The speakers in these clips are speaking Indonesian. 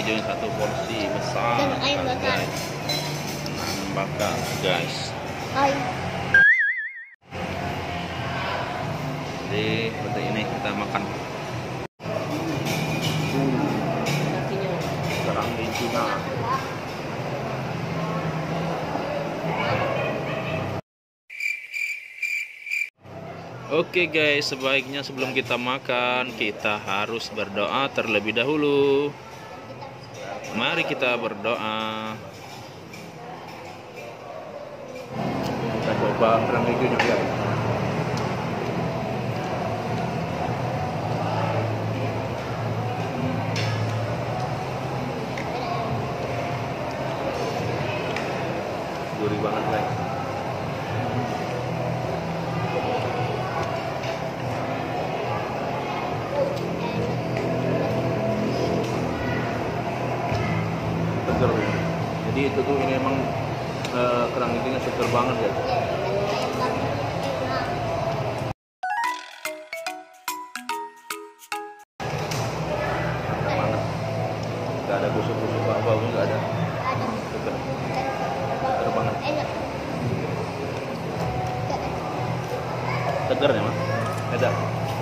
hijau yang satu porsi besar Dan ayam sekali, bakar. guys. Ayam bakar guys. Jadi seperti ini kita makan. Kerang hijau. Oke guys, sebaiknya sebelum kita makan kita harus berdoa terlebih dahulu. Mari kita berdoa. Kita coba kerang hijaunya guys. Gurih banget guys. Seger ya. Jadi itu tuh ini emang kerang hijaunya seger banget ya. Mantap banget. Gak ada busuk-busuk bau-bau, nggak ada. Seger. Seger banget. Seger ya mas. Beda.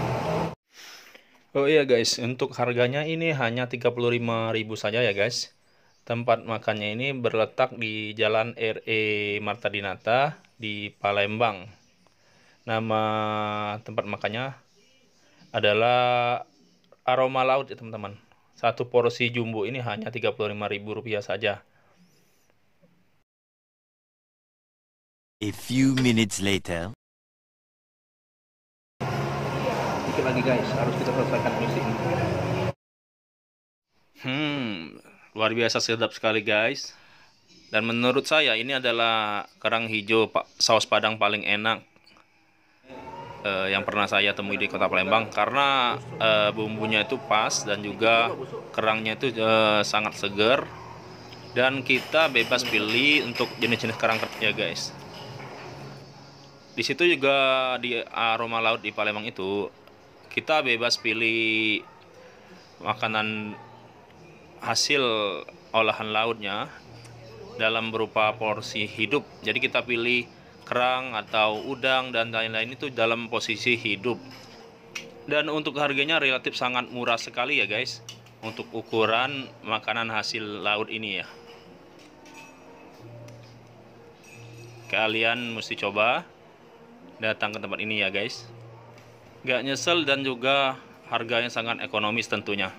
Oh iya guys, untuk harganya ini hanya 35.000 saja ya guys. Tempat makannya ini berletak di Jalan RE Marta Dinata di Palembang. Nama tempat makannya adalah Aroma Laut ya teman-teman. Satu porsi jumbo ini hanya Rp35.000 saja. A few minutes later. Dikit lagi guys, harus kita selesaikan misi ini. Luar biasa sedap sekali guys. Dan menurut saya ini adalah kerang hijau saus padang paling enak yang pernah saya temui di kota Palembang. Karena bumbunya itu pas dan juga kerangnya itu sangat segar. Dan kita bebas pilih untuk jenis-jenis kerang ya guys. Di situ juga di Aroma Laut di Palembang itu kita bebas pilih makanan hasil olahan lautnya dalam berupa porsi hidup. Jadi kita pilih kerang atau udang dan lain-lain itu dalam posisi hidup. Dan untuk harganya relatif sangat murah sekali ya guys, untuk ukuran makanan hasil laut ini ya. Kalian mesti coba datang ke tempat ini ya guys. Gak nyesel dan juga harganya sangat ekonomis tentunya.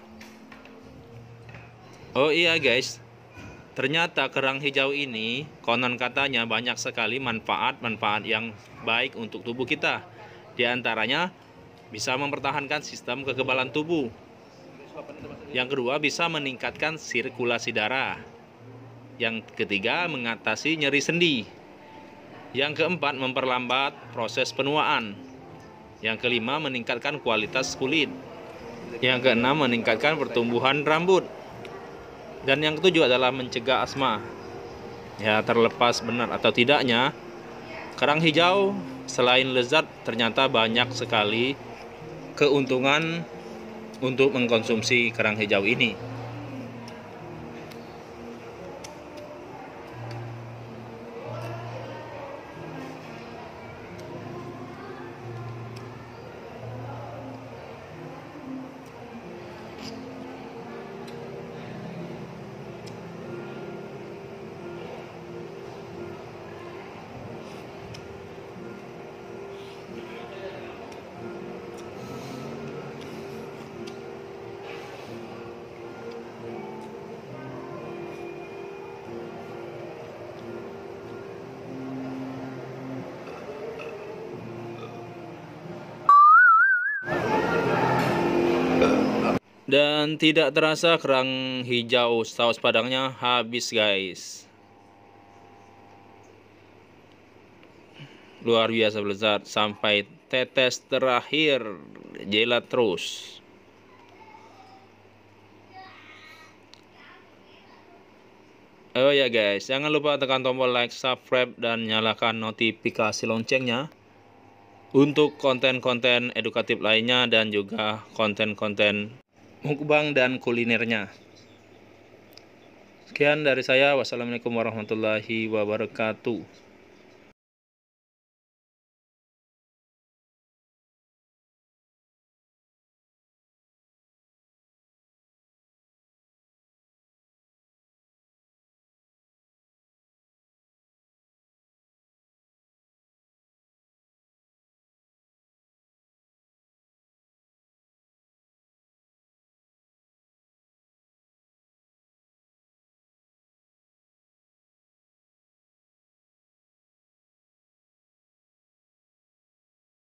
Oh iya guys, ternyata kerang hijau ini konon katanya banyak sekali manfaat-manfaat yang baik untuk tubuh kita. Di antaranya bisa mempertahankan sistem kekebalan tubuh. Yang kedua bisa meningkatkan sirkulasi darah. Yang ketiga mengatasi nyeri sendi. Yang keempat memperlambat proses penuaan. Yang kelima meningkatkan kualitas kulit. Yang keenam meningkatkan pertumbuhan rambut. Dan yang ketujuh adalah mencegah asma. Ya, terlepas benar atau tidaknya, kerang hijau selain lezat ternyata banyak sekali keuntungan untuk mengkonsumsi kerang hijau ini. Dan tidak terasa kerang hijau saus padangnya habis guys. Luar biasa lezat sampai tetes terakhir, jelat terus. Oh ya guys, jangan lupa tekan tombol like, subscribe, dan nyalakan notifikasi loncengnya untuk konten-konten edukatif lainnya dan juga konten-konten mukbang dan kulinernya. Sekian dari saya. Wassalamualaikum warahmatullahi wabarakatuh.